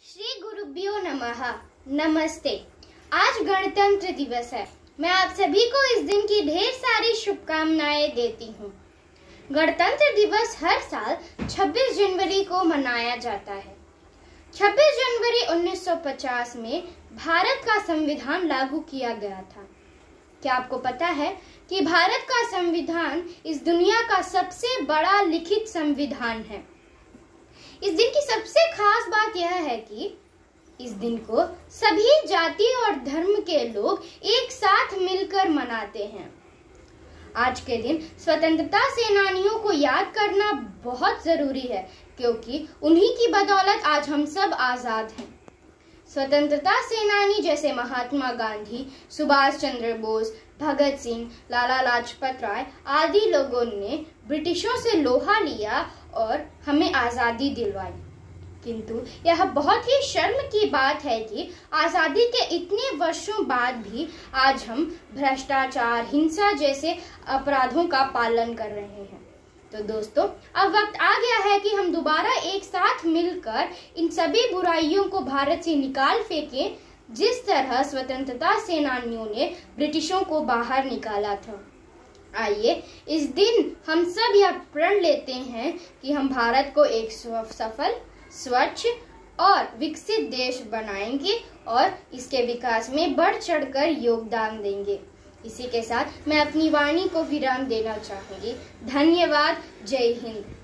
श्री गुरुभ्यो नमः। नमस्ते। आज गणतंत्र दिवस है। मैं आप सभी को इस दिन की ढेर सारी शुभकामनाएं देती हूँ। गणतंत्र दिवस हर साल 26 जनवरी को मनाया जाता है। 26 जनवरी 1950 में भारत का संविधान लागू किया गया था। क्या आपको पता है कि भारत का संविधान इस दुनिया का सबसे बड़ा लिखित संविधान है। इस दिन की सबसे खास बात यह है कि इस दिन को सभी जाति और धर्म के लोग एक साथ मिलकर मनाते हैं। आज के दिन स्वतंत्रता सेनानियों को याद करना बहुत जरूरी है, क्योंकि उन्हीं की बदौलत आज हम सब आजाद हैं। स्वतंत्रता सेनानी जैसे महात्मा गांधी, सुभाष चंद्र बोस, भगत सिंह, लाला लाजपत राय आदि लोगों ने ब्रिटिशों से लोहा लिया और हमें आजादी दिलवाई। किंतु यह बहुत ही शर्म की बात है कि आजादी के इतने वर्षों बाद भी आज हम भ्रष्टाचार, हिंसा जैसे अपराधों का पालन कर रहे हैं। तो दोस्तों, अब वक्त आ गया है कि हम दोबारा एक साथ मिलकर इन सभी बुराइयों को भारत से निकाल फेंकें, जिस तरह स्वतंत्रता सेनानियों ने ब्रिटिशों को बाहर निकाला था। आइए इस दिन हम सब यह प्रण लेते हैं कि हम भारत को एक सफल, स्वच्छ और विकसित देश बनाएंगे और इसके विकास में बढ़ चढ़कर योगदान देंगे। इसी के साथ मैं अपनी वाणी को विराम देना चाहूंगी। धन्यवाद। जय हिंद।